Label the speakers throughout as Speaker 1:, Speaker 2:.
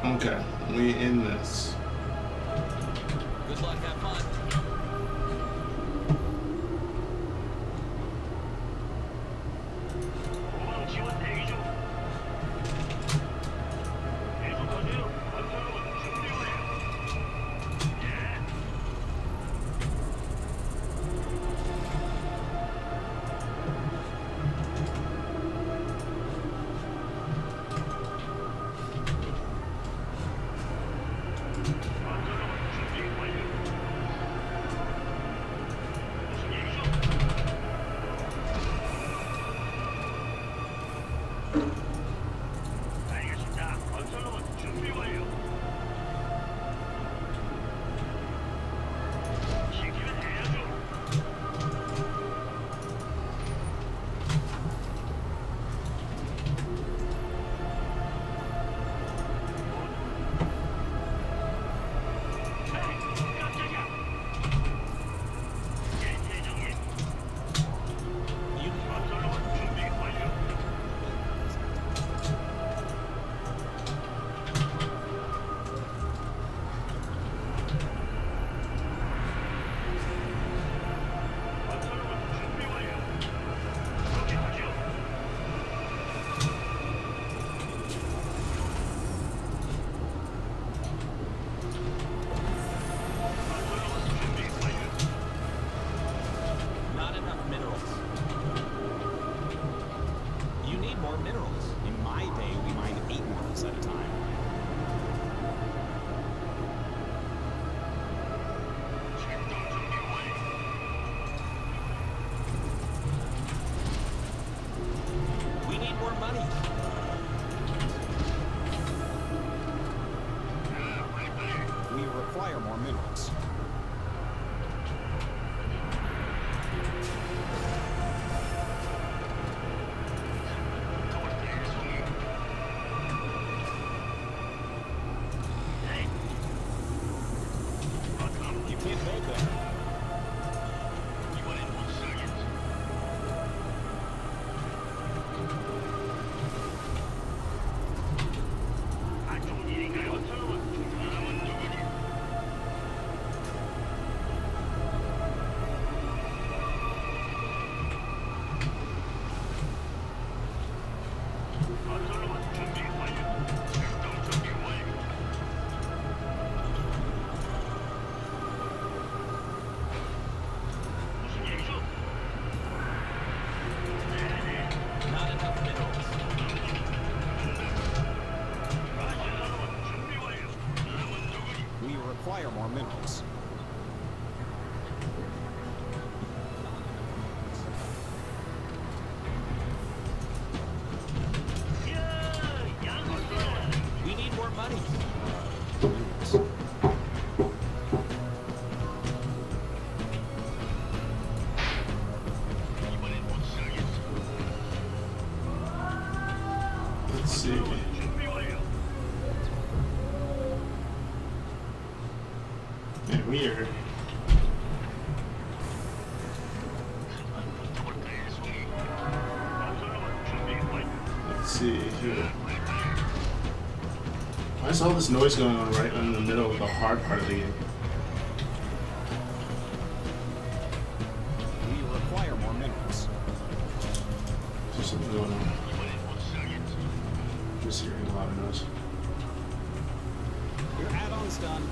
Speaker 1: Okay, we in this.
Speaker 2: Good luck, have fun.
Speaker 3: Require more minerals.
Speaker 2: We need more money.
Speaker 1: Let's see. Man, weird. Let's see here. Why is all this noise going on right in the middle of the hard part of the game?
Speaker 3: We require more minerals.
Speaker 1: Is there something going on? Just hearing a lot of noise.
Speaker 3: Your add-on's done.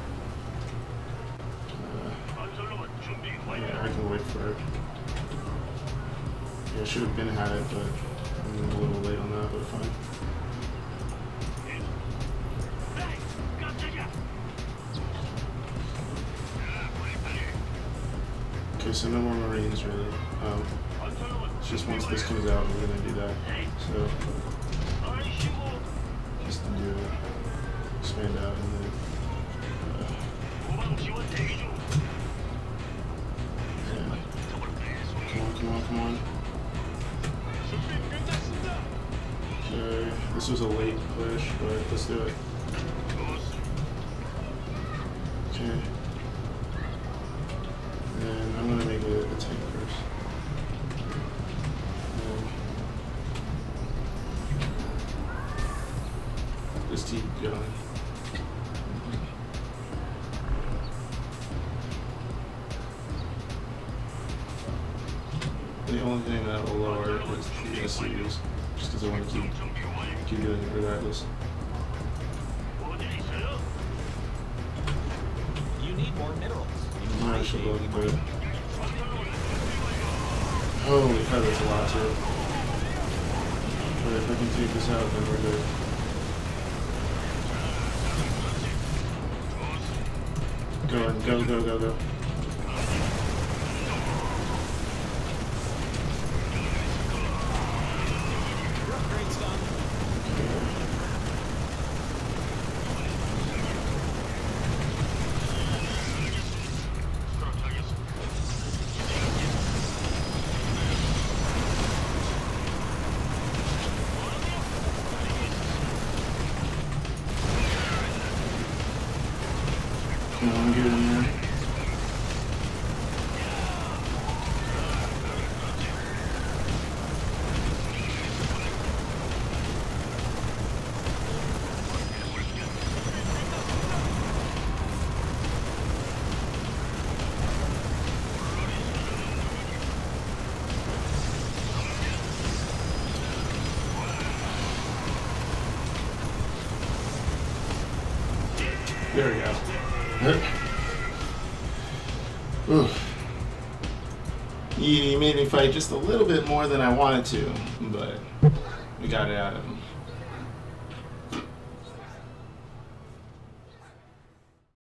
Speaker 1: Yeah, I can wait for it. Yeah, I should have been had it, but I'm a little late on that, but fine. Okay, so no more Marines really. It's just once this comes out, we're gonna do that. So just do it, expand out, and then. Come on. Okay, this was a late push, but let's do it. Okay. And I'm gonna make a tank first. And this keep going. The only thing that will lower is the SCVs, just because I want to keep doing it regardless.
Speaker 2: You need more minerals.
Speaker 1: I might should look, but holy crap, there's a lot to it. But if I can take this out, then we're good. Go and go, go, go, go.
Speaker 3: Your upgrade's done.
Speaker 1: Come on, get in there. There we go. Oof. He made me fight just a little bit more than I wanted to, but we got it out of him.